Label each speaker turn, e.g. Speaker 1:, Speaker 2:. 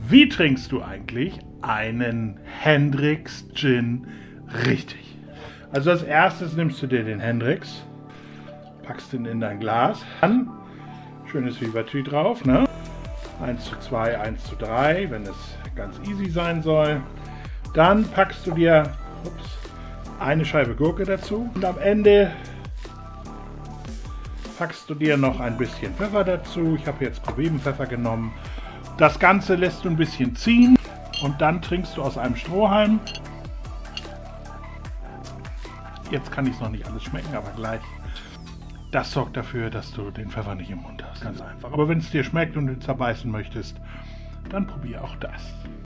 Speaker 1: Wie trinkst du eigentlich einen Hendrick's Gin richtig? Also als erstes nimmst du dir den Hendrick's, packst ihn in dein Glas, dann schönes Vivacy drauf, ne? 1:2, 1:3, wenn es ganz easy sein soll. Dann packst du dir eine Scheibe Gurke dazu und am Ende packst du dir noch ein bisschen Pfeffer dazu. Ich habe jetzt Provevenpfeffer genommen. Das Ganze lässt du ein bisschen ziehen und dann trinkst du aus einem Strohhalm. Jetzt kann ich es noch nicht alles schmecken, aber gleich. Das sorgt dafür, dass du den Pfeffer nicht im Mund hast. Ganz einfach. Aber wenn es dir schmeckt und du zerbeißen möchtest, dann probier auch das.